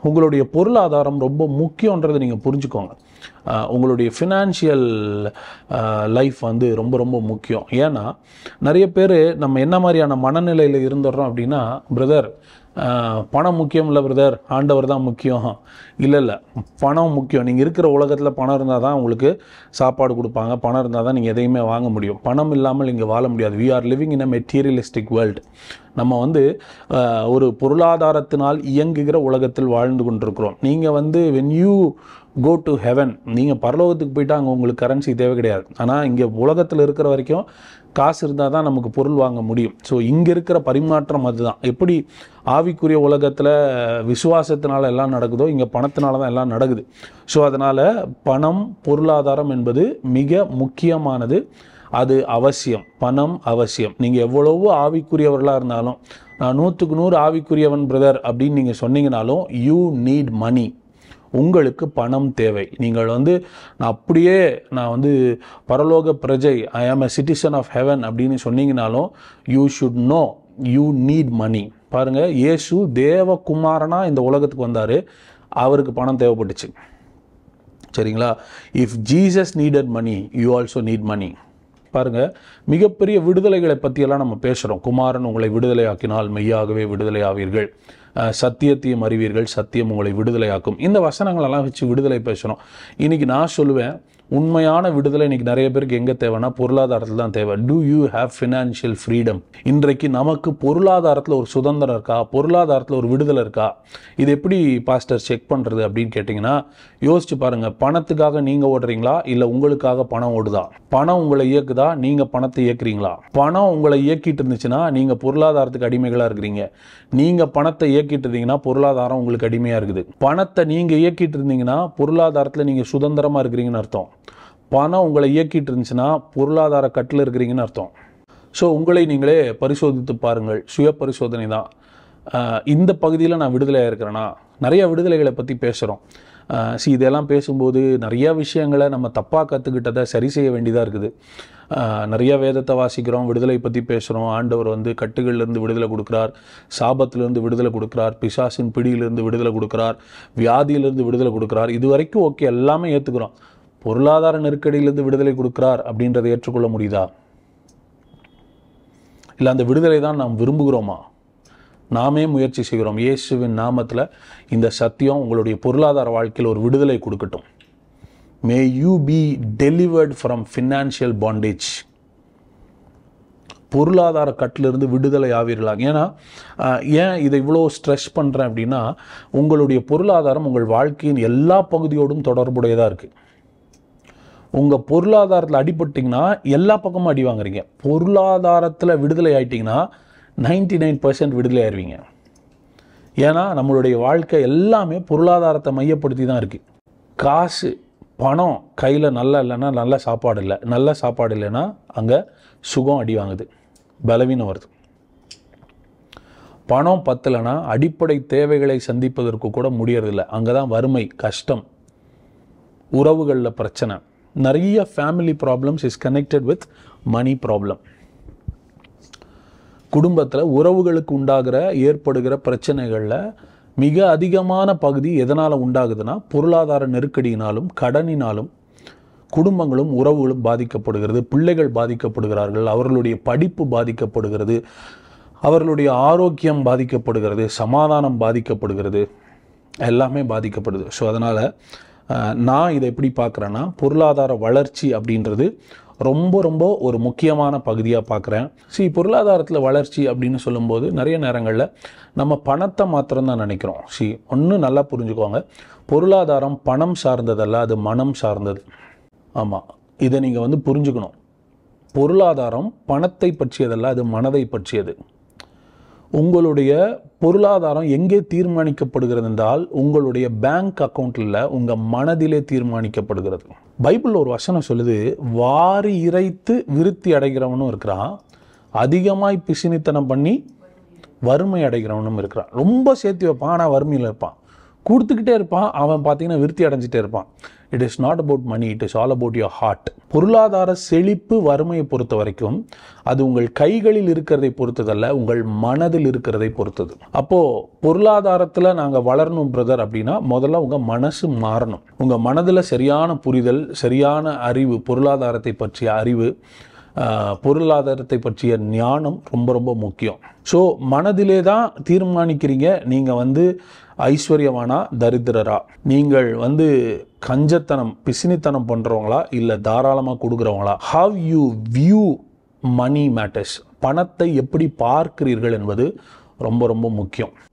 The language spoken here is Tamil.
உங்களுடைய பொருளாதாரம் ரொம்ப முக்கியன்றதை நீங்கள் புரிஞ்சுக்கோங்க. உங்களுடைய ஃபினான்ஷியல் லைஃப் வந்து ரொம்ப ரொம்ப முக்கியம். ஏன்னா நிறைய பேர் நம்ம என்ன மாதிரியான மனநிலையில் இருந்துடுறோம் அப்படின்னா, பிரதர் பணம் முக்கியம் இல்லை பிரதர், ஆண்டவர் தான் முக்கியம். இல்லை, பணம் முக்கியம். நீங்கள் இருக்கிற உலகத்தில் பணம் இருந்தால் தான் உங்களுக்கு சாப்பாடு கொடுப்பாங்க, பணம் இருந்தால் தான் நீங்கள் எதையுமே வாங்க முடியும். பணம் இல்லாமல் இங்கே வாழ முடியாது. We are living in a materialistic world. நம்ம வந்து ஒரு பொருளாதாரத்தினால் இயங்குகிற உலகத்தில் வாழ்ந்து கொண்டிருக்கிறோம். நீங்கள் வந்து when you go to heaven, நீங்கள் பரலோகத்துக்கு போயிட்டு அங்கே உங்களுக்கு கரன்சி தேவை கிடையாது. ஆனால் இங்கே உலகத்தில் இருக்கிற வரைக்கும் காசு இருந்தால் தான் நமக்கு பொருள் வாங்க முடியும். ஸோ இங்கே இருக்கிற பரிமாற்றம் அதுதான். எப்படி ஆவிக்குரிய உலகத்தில் விசுவாசத்தினால எல்லாம் நடக்குதோ, இங்கே பணத்தினால தான் எல்லாம் நடக்குது. ஸோ அதனால் பணம், பொருளாதாரம் என்பது மிக முக்கியமானது. அது அவசியம். பணம் அவசியம். நீங்கள் எவ்வளவோ ஆவிக்குரியவர்களாக இருந்தாலும், நான் 100க்கு 100 ஆவிக்குரியவன் பிரதர் அப்படின்னு நீங்கள் சொன்னீங்கனாலும், யூ நீட் மணி. உங்களுக்கு பணம் தேவை. நீங்கள் வந்து நான் வந்து பரலோக பிரஜை, ஐ ஆம் எ சிட்டிசன் ஆஃப் ஹெவன் அப்படின்னு சொன்னீங்கனாலும், you should know you need money. பாருங்கள், இயேசு தேவகுமாரனாக இந்த உலகத்துக்கு வந்தார், அவருக்கு பணம் தேவைப்பட்டுச்சு. சரிங்களா? If Jesus needed money, you also need money. பாருங்கள், மிகப்பெரிய விடுதலைகளை பற்றியெல்லாம் நம்ம பேசுகிறோம். குமாரன் உங்களை விடுதலை ஆக்கினால் மெய்யாகவே விடுதலை ஆவீர்கள், சத்தியத்தையும் அறிவீர்கள், சத்தியம் உங்களை விடுதலையாக்கும். இந்த வசனங்களெல்லாம் வச்சு விடுதலை பேசுகிறோம். இன்றைக்கி நான் சொல்லுவேன், உண்மையான விடுதலை இன்றைக்கி நிறைய பேருக்கு எங்கே தேவைன்னா பொருளாதாரத்தில் தான் தேவை. Do you have financial freedom? இன்றைக்கு நமக்கு பொருளாதாரத்தில் ஒரு சுதந்திரம் இருக்கா? பொருளாதாரத்தில் ஒரு விடுதலை இருக்கா? இது எப்படி பாஸ்டர் செக் பண்ணுறது அப்படின்னு கேட்டிங்கன்னா, யோசிச்சு பாருங்கள். பணத்துக்காக நீங்கள் ஓடுறீங்களா, இல்லை உங்களுக்காக பணம் ஓடுதா? பணம் உங்களை இயக்குதா, நீங்கள் பணத்தை இயக்குறீங்களா? பணம் உங்களை இயக்கிட்டு இருந்துச்சுன்னா நீங்கள் பொருளாதாரத்துக்கு அடிமைகளாக இருக்கிறீங்க. நீங்கள் பணத்தை இயக்கிட்டு இருந்தீங்கன்னா பொருளாதாரம் உங்களுக்கு அடிமையாக இருக்குது. பணத்தை நீங்கள் இயக்கிட்டு இருந்தீங்கன்னா பொருளாதாரத்தில் நீங்கள் சுதந்திரமாக இருக்கிறீங்கன்னு அர்த்தம். பணம் உங்களை இயக்கிட்டு இருந்துச்சுன்னா பொருளாதார கட்டில் இருக்கிறீங்கன்னு அர்த்தம். ஸோ உங்களை நீங்களே பரிசோதித்து பாருங்கள். சுய பரிசோதனை தான். இந்த பகுதியில் நான் விடுதலையாக இருக்கிறேன்னா, நிறைய விடுதலைகளை பற்றி பேசுகிறோம். இதெல்லாம் பேசும்போது நிறைய விஷயங்களை நம்ம தப்பாக கற்றுக்கிட்டதை சரி செய்ய வேண்டியதாக இருக்குது. நிறைய வேதத்தை வாசிக்கிறோம், விடுதலை பற்றி பேசுகிறோம். ஆண்டவர் வந்து கட்டுகளிலிருந்து விடுதலை கொடுக்குறார், சாபத்திலிருந்து விடுதலை கொடுக்குறார், பிசாசின் பிடியிலிருந்து விடுதலை கொடுக்குறார், வியாதியிலிருந்து விடுதலை கொடுக்குறார். இது வரைக்கும் ஓகே, எல்லாமே ஏற்றுக்கிறோம். பொருளாதார நெருக்கடியிலிருந்து விடுதலை கொடுக்குறார் அப்படின்றத ஏற்றுக்கொள்ள முடியுதா? இல்லை அந்த விடுதலை தான் நாம் விரும்புகிறோமா? நாமே முயற்சி செய்கிறோம். இயேசுவின் நாமத்தில் இந்த சத்தியம் உங்களுடைய பொருளாதார வாழ்க்கையில் ஒரு விடுதலை கொடுக்கட்டும். May you be delivered from financial bondage. பொருளாதார கட்டிலிருந்து விடுதலை ஆவீர்களாக. ஏன்னா ஏன் இதை இவ்வளோ ஸ்ட்ரெஸ் பண்ணுறேன் அப்படின்னா, உங்களுடைய பொருளாதாரம் உங்கள் வாழ்க்கையின் எல்லா பகுதியோடும் தொடர்புடையதாக இருக்குது. உங்கள் பொருளாதாரத்தில் அடிபட்டிங்கன்னா எல்லா பக்கமும் அடி வாங்குறீங்க. பொருளாதாரத்தில் விடுதலை ஆகிட்டிங்கன்னா 99% விடுதலை ஆயிடுவீங்க. ஏன்னா நம்மளுடைய வாழ்க்கை எல்லாமே பொருளாதாரத்தை மையப்படுத்தி தான் இருக்குது. காசு, பணம் கையில் நல்லா இல்லைன்னா நல்ல சாப்பாடு இல்லை, நல்ல சாப்பாடு இல்லைன்னா அங்கே சுகம் அடி வாங்குது, பலவீனம் வருது. பணம் பத்தலைன்னா அடிப்படை தேவைகளை சந்திப்பதற்கு கூட முடியறதில்லை. அங்கே தான் வறுமை, கஷ்டம், உறவுகளில் பிரச்சனை. நிறைய family problems is connected with money problem. குடும்பத்தில் உறவுகளுக்கு ஏற்படுகிற பிரச்சனைகளில் மிக அதிகமான பகுதி எதனால் உண்டாகுதுன்னா, பொருளாதார நெருக்கடியினாலும் கடனினாலும் குடும்பங்களும் உறவுகளும் பாதிக்கப்படுகிறது. பிள்ளைகள் பாதிக்கப்படுகிறார்கள், அவர்களுடைய படிப்பு பாதிக்கப்படுகிறது, அவர்களுடைய ஆரோக்கியம் பாதிக்கப்படுகிறது, சமாதானம் பாதிக்கப்படுகிறது, எல்லாமே பாதிக்கப்படுது. ஸோ அதனால் நான் இதை எப்படி பார்க்குறேன்னா, பொருளாதார வளர்ச்சி அப்படின்றது ரொம்ப ரொம்ப ஒரு முக்கியமான பகுதியாக பார்க்குறேன். பொருளாதாரத்தில் வளர்ச்சி அப்படின்னு சொல்லும்போது நிறைய நேரங்களில் நம்ம பணத்தை மாத்திரம்தான் நினைக்கிறோம். ஒன்று நல்லா புரிஞ்சுக்கோங்க, பொருளாதாரம் பணம் சார்ந்ததல்ல, அது மனம் சார்ந்தது. ஆமாம், இதை நீங்கள் வந்து புரிஞ்சுக்கணும். பொருளாதாரம் பணத்தை பற்றியதல்ல, அது மனதை பற்றியது. உங்களுடைய பொருளாதாரம் எங்கே தீர்மானிக்கப்படுகிறது என்றால், உங்களுடைய பேங்க் அக்கௌண்ட்டில் உங்கள் மனதிலே தீர்மானிக்கப்படுகிறது. பைபிள் ஒரு வசனம் சொல்லுது, வாரி இறைத்து விருத்தி அடைகிறவனும் இருக்கிறான், அதிகமாய் பிசினித்தனம் பண்ணி வறுமை அடைகிறவனும் இருக்கிறான். ரொம்ப சேர்த்து வைப்பான், ஆனால் வறுமையில் இருப்பான். கொடுத்துக்கிட்டே இருப்பான், அவன் பார்த்தீங்கன்னா விருத்தி அடைஞ்சிட்டே இருப்பான். It is not about money, it is all about your heart. பொருளாதார செழிப்பு வறுமையை பொறுத்த வரைக்கும் அது உங்கள் கைகளில் இருக்கிறதை பொறுத்ததல்ல, உங்கள் மனதில் இருக்கிறதை பொறுத்தது. அப்போது பொருளாதாரத்தில் நாங்கள் வளரணும் பிரதர் அப்படின்னா முதல்ல உங்கள் மனசு மாறணும். உங்கள் மனதில் சரியான புரிதல், சரியான அறிவு, பொருளாதாரத்தை பற்றிய அறிவு, பொருளாதாரத்தை பற்றிய ஞானம் ரொம்ப ரொம்ப முக்கியம். ஸோ மனதிலே தான் தீர்மானிக்கிறீங்க நீங்கள் ஐஸ்வர்யவானா தரித்திரரா, நீங்கள் கஞ்சத்தனம் பிசினித்தனம் பண்ணுறவங்களா இல்லை தாராளமாக கொடுக்குறவங்களா. How you view money matters. பணத்தை எப்படி பார்க்கிறீர்கள் என்பது ரொம்ப ரொம்ப முக்கியம்.